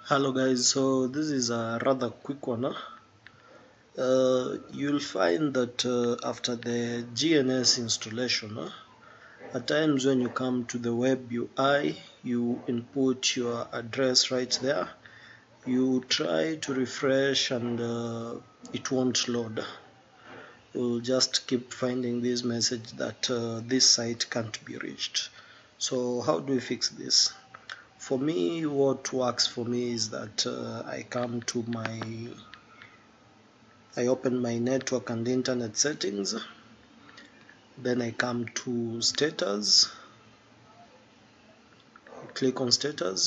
Hello guys, so this is a rather quick one. You'll find that after the GNS installation, at times when you come to the web UI, you input your address right there. You try to refresh and it won't load. You'll just keep finding this message that this site can't be reached. So how do we fix this? For me, what works for me is that I open my network and internet settings, then I come to status, click on status,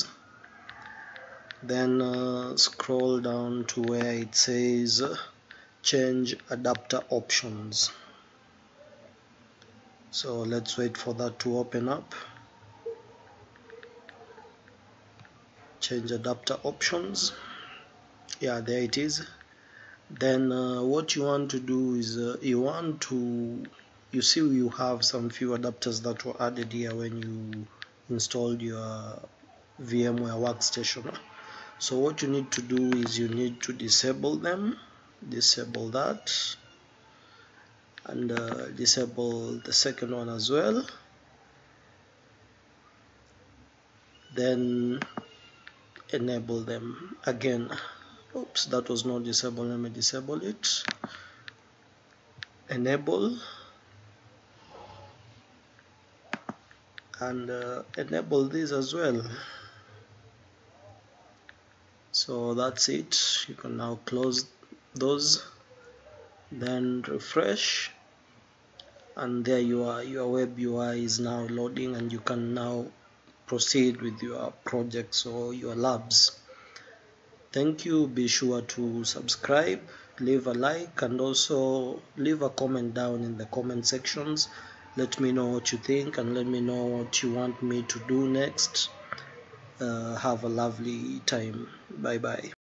then scroll down to where it says change adapter options. So let's wait for that to open up. Change adapter options, yeah, there it is. Then what you want to do is you see you have some few adapters that were added here when you installed your VMware workstation. So what you need to do is you need to disable them, disable that, and disable the second one as well. Then enable them again. Oops, that was not disabled. Let me disable it. Enable and enable this as well. So that's it. You can now close those, then refresh, and there you are. Your web UI is now loading and you can now proceed with your projects or your labs. Thank you. Be sure to subscribe, leave a like, and also leave a comment down in the comment sections. Let me know what you think and let me know what you want me to do next. Have a lovely time. Bye bye.